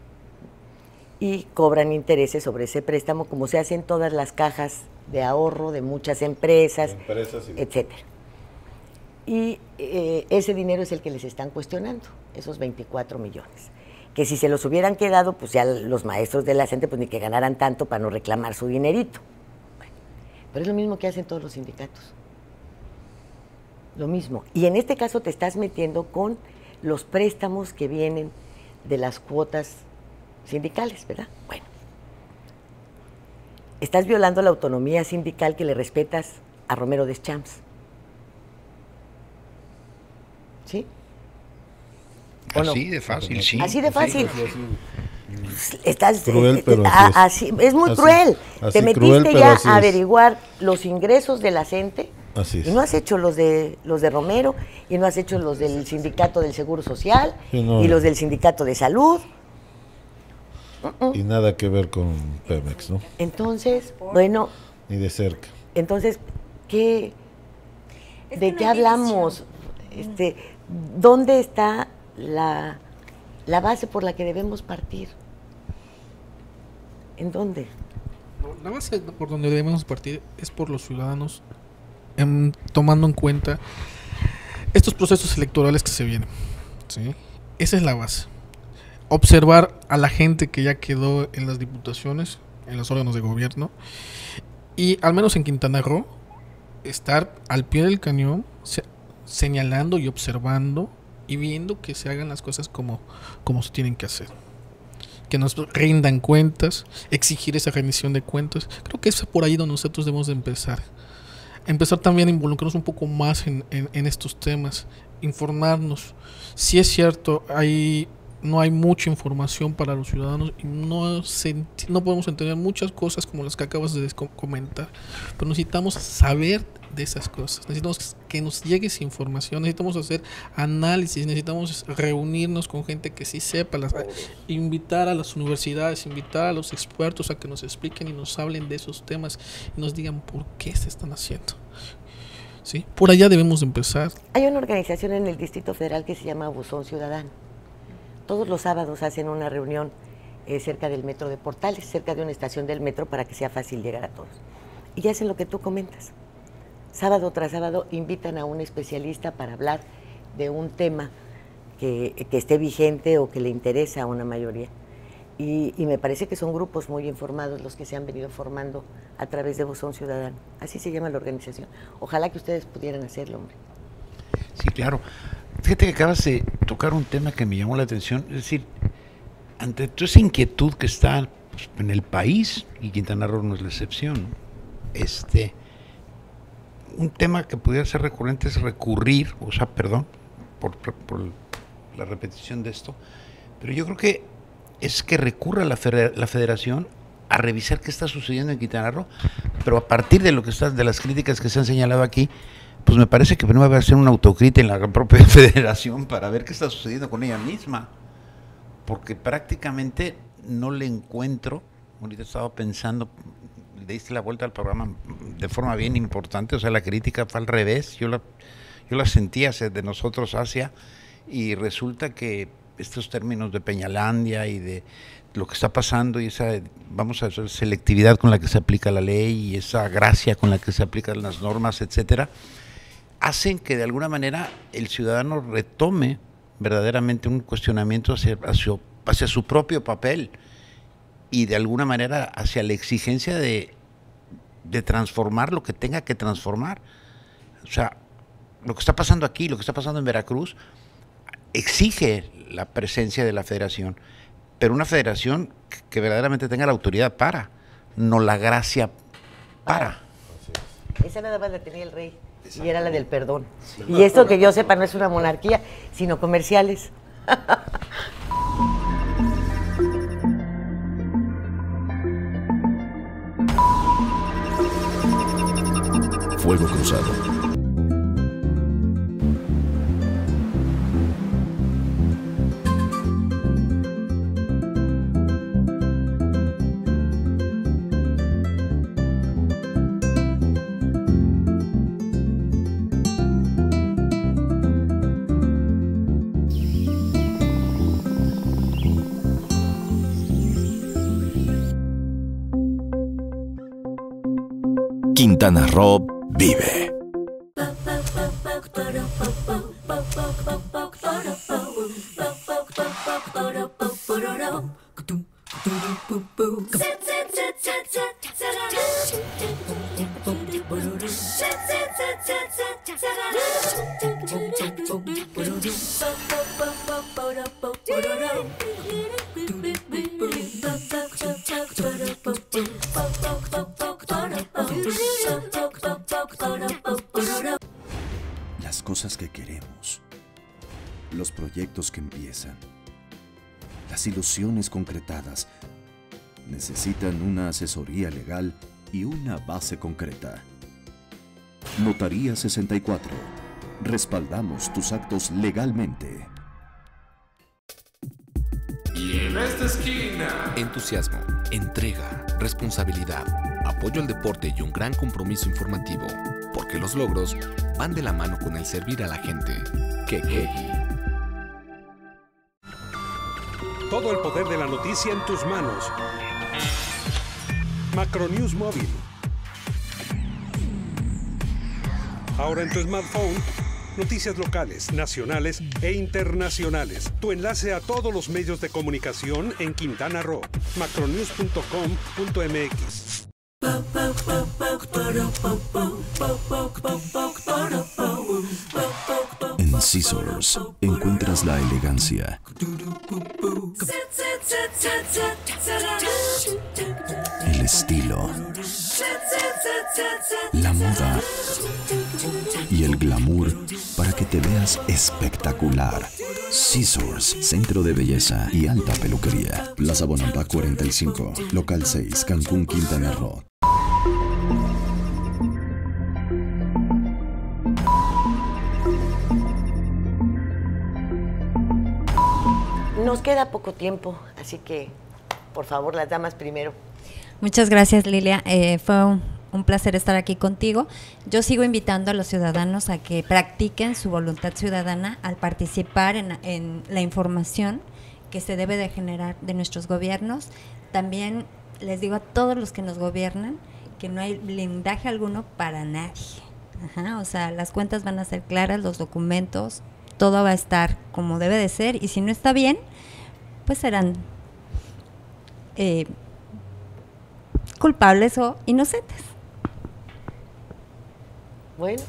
y cobran intereses sobre ese préstamo, como se hace en todas las cajas de ahorro de muchas empresas, etcétera. Y ese dinero es el que les están cuestionando, esos 24 millones. Que si se los hubieran quedado, pues ya los maestros de la CENTE pues ni que ganaran tanto para no reclamar su dinerito. Bueno, pero es lo mismo que hacen todos los sindicatos. Lo mismo. Y en este caso te estás metiendo con los préstamos que vienen de las cuotas sindicales, ¿verdad? Bueno. Estás violando la autonomía sindical que le respetas a Romero Deschamps. ¿Sí? Así de fácil, sí. Así de fácil. Sí. Estás cruel, pero así es muy cruel. Te metiste cruel, ya a averiguar los ingresos de la CENTE. Así es. Y no has hecho los de Romero, y no has hecho los del sindicato del Seguro Social, sí, no. Y los del sindicato de Salud. Y nada que ver con Pemex, ¿no? Entonces, bueno. Ni de cerca. Entonces, ¿de qué hablamos? ¿Dónde está la base por la que debemos partir? ¿En dónde? La base por donde debemos partir es por los ciudadanos, tomando en cuenta estos procesos electorales que se vienen, ¿sí? Esa es la base. Observar a la gente que ya quedó en las diputaciones, en los órganos de gobierno, y al menos en Quintana Roo, estar al pie del cañón, señalando y observando y viendo que se hagan las cosas como se tienen que hacer. Que nos rindan cuentas, exigir esa rendición de cuentas. Creo que es por ahí donde nosotros debemos de empezar. Empezar también a involucrarnos un poco más en estos temas, informarnos. Si es cierto, no hay mucha información para los ciudadanos y no podemos entender muchas cosas como las que acabas de comentar, pero necesitamos saber de esas cosas, necesitamos que nos llegue esa información, necesitamos hacer análisis, necesitamos reunirnos con gente que sí sepa, invitar a las universidades, invitar a los expertos a que nos expliquen y nos hablen de esos temas y nos digan por qué se están haciendo. ¿Sí? Por allá debemos de empezar. Hay una organización en el Distrito Federal que se llama Buzón Ciudadano. Todos los sábados hacen una reunión cerca del metro de Portales, cerca de una estación del metro para que sea fácil llegar a todos. Y hacen lo que tú comentas. Sábado tras sábado invitan a un especialista para hablar de un tema que esté vigente o que le interesa a una mayoría. Y me parece que son grupos muy informados los que se han venido formando a través de Buzón Ciudadano. Así se llama la organización. Ojalá que ustedes pudieran hacerlo, hombre. Sí, claro. Fíjate que acabas de tocar un tema que me llamó la atención. Es decir, ante toda esa inquietud que está en el país, y Quintana Roo no es la excepción, un tema que pudiera ser recurrente es recurrir, o sea, perdón por la repetición de esto, pero yo creo que es que recurra la federación a revisar qué está sucediendo en Quintana Roo, pero a partir de de las críticas que se han señalado aquí, pues me parece que primero va a hacer una autocrítica en la propia federación para ver qué está sucediendo con ella misma, porque prácticamente no le encuentro. Ahorita estaba pensando, le diste la vuelta al programa de forma bien importante, o sea, la crítica fue al revés, yo la sentía de nosotros hacia, y resulta que estos términos de Peñalandia y de lo que está pasando y esa, vamos a decir, selectividad con la que se aplica la ley y esa gracia con la que se aplican las normas, etcétera, hacen que de alguna manera el ciudadano retome verdaderamente un cuestionamiento hacia su propio papel y de alguna manera hacia la exigencia de transformar lo que tenga que transformar. O sea, lo que está pasando aquí, lo que está pasando en Veracruz, exige la presencia de la federación, pero una federación que verdaderamente tenga la autoridad para, no la gracia para. Esa nada más la tenía el rey. Y era la del perdón. Sí. Y esto que yo sepa no es una monarquía, sino comerciales. Fuego Cruzado. Quintana Roo vive. Las cosas que queremos, los proyectos que empiezan, las ilusiones concretadas, necesitan una asesoría legal y una base concreta. Notaría 64. Respaldamos tus actos legalmente. Y en esta esquina, entusiasmo, entrega, responsabilidad, apoyo al deporte y un gran compromiso informativo, porque los logros van de la mano con el servir a la gente. Kekegi. Todo el poder de la noticia en tus manos. Macronews Móvil. Ahora en tu smartphone, noticias locales, nacionales e internacionales. Tu enlace a todos los medios de comunicación en Quintana Roo. macronews.com.mx. En Scissors encuentras la elegancia, el estilo, la moda y el glamour para que te veas espectacular. Scissors, centro de belleza y alta peluquería. Plaza Bonampak 45, local 6, Cancún, Quintana Roo. Nos queda poco tiempo, así que, por favor, las damas primero. Muchas gracias, Lilia. Fue un placer estar aquí contigo. Yo sigo invitando a los ciudadanos a que practiquen su voluntad ciudadana al participar en la información que se debe de generar de nuestros gobiernos. También les digo a todos los que nos gobiernan que no hay blindaje alguno para nadie. O sea, las cuentas van a ser claras, los documentos, todo va a estar como debe de ser, y si no está bien, pues serán culpables o inocentes. Bueno.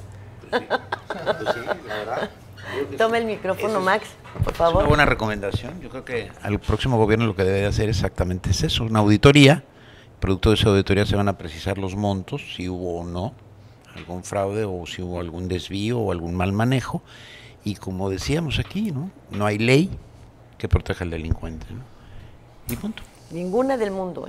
Toma el micrófono, Max, por favor. Es una buena recomendación. Yo creo que al próximo gobierno lo que debe de hacer exactamente es eso, una auditoría. Producto de esa auditoría se van a precisar los montos, si hubo o no algún fraude, o si hubo algún desvío o algún mal manejo. Y como decíamos aquí, no hay ley que proteja al delincuente, ¿no? Y punto. Ninguna del mundo,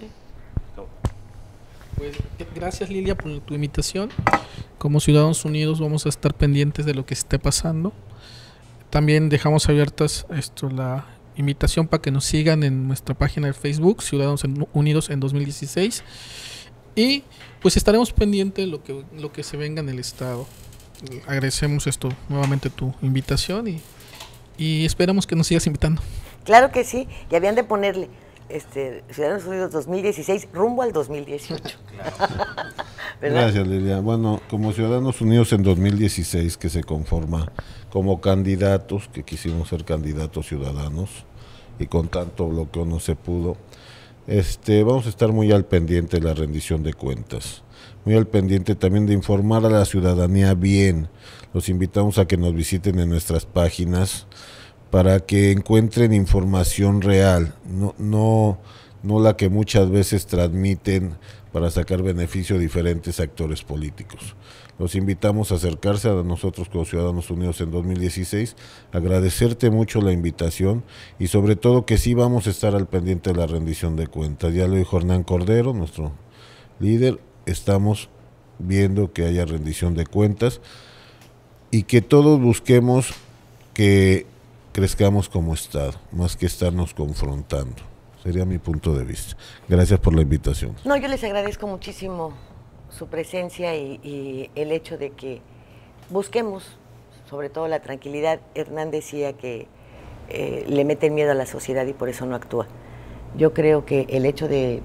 Pues gracias, Lilia, por tu invitación. Como Ciudadanos Unidos vamos a estar pendientes de lo que esté pasando. También dejamos abiertas la invitación para que nos sigan en nuestra página de Facebook, Ciudadanos Unidos en 2016. Y pues estaremos pendientes de lo que se venga en el Estado. Agradecemos nuevamente tu invitación y esperamos que nos sigas invitando. Claro que sí, y habían de ponerle Ciudadanos Unidos 2016 rumbo al 2018. Gracias, Lilia. Bueno, como Ciudadanos Unidos en 2016, que se conforma como candidatos, que quisimos ser candidatos ciudadanos y con tanto bloqueo no se pudo, vamos a estar muy al pendiente de la rendición de cuentas, muy al pendiente también de informar a la ciudadanía bien. Los invitamos a que nos visiten en nuestras páginas para que encuentren información real, no la que muchas veces transmiten para sacar beneficio a diferentes actores políticos. Los invitamos a acercarse a nosotros como Ciudadanos Unidos en 2016, agradecerte mucho la invitación y sobre todo que sí vamos a estar al pendiente de la rendición de cuentas. Ya lo dijo Hernán Cordero, nuestro líder, estamos viendo que haya rendición de cuentas y que todos busquemos que crezcamos como Estado, más que estarnos confrontando. Sería mi punto de vista. Gracias por la invitación. No, yo les agradezco muchísimo su presencia y el hecho de que busquemos, sobre todo la tranquilidad. Hernán decía que le meten miedo a la sociedad y por eso no actúa. Yo creo que el hecho de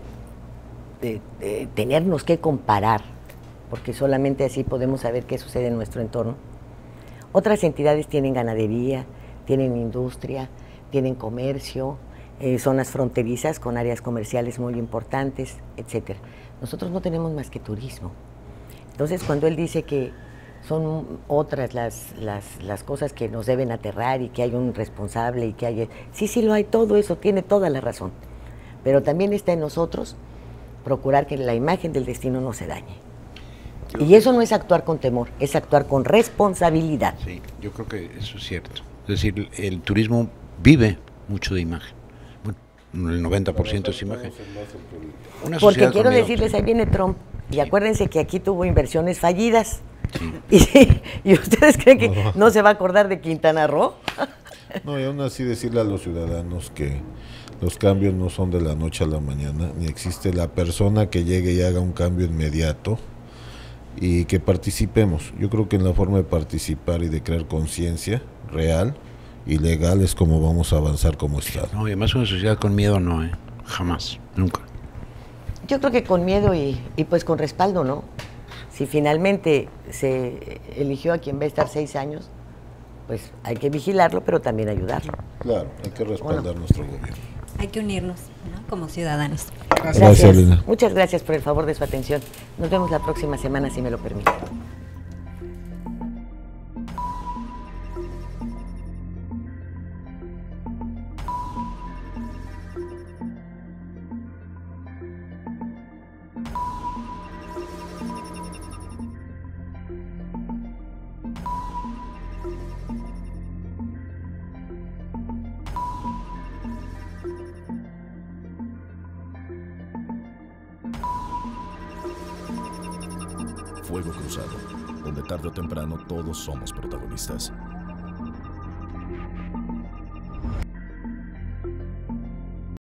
tenernos que comparar, porque solamente así podemos saber qué sucede en nuestro entorno. Otras entidades tienen ganadería, tienen industria, tienen comercio, zonas fronterizas con áreas comerciales muy importantes, etcétera. Nosotros no tenemos más que turismo. Entonces, cuando él dice que son otras las cosas que nos deben aterrar y que hay un responsable y que hay... Sí, lo hay, todo eso, tiene toda la razón. Pero también está en nosotros procurar que la imagen del destino no se dañe. Y eso no es actuar con temor, es actuar con responsabilidad. Sí, yo creo que eso es cierto. Es decir, el turismo vive mucho de imagen. Bueno, el 90% es imagen. Porque quiero decirles, ahí viene Trump, y acuérdense que aquí tuvo inversiones fallidas. Sí. ¿Y ustedes creen que no se va a acordar de Quintana Roo? No, y aún así decirle a los ciudadanos que los cambios no son de la noche a la mañana, ni existe la persona que llegue y haga un cambio inmediato, y que participemos. Yo creo que en la forma de participar y de crear conciencia real y legal es como vamos a avanzar como Estado. No, y además una sociedad con miedo no, jamás, nunca. Yo creo que con miedo y pues con respaldo, ¿no? Si finalmente se eligió a quien va a estar 6 años, pues hay que vigilarlo, pero también ayudarlo. Claro, hay que respaldar nuestro gobierno. Hay que unirnos, ¿no? Como ciudadanos. Gracias. Elena. Muchas gracias por el favor de su atención. Nos vemos la próxima semana, si me lo permite. Fuego Cruzado, donde tarde o temprano todos somos protagonistas.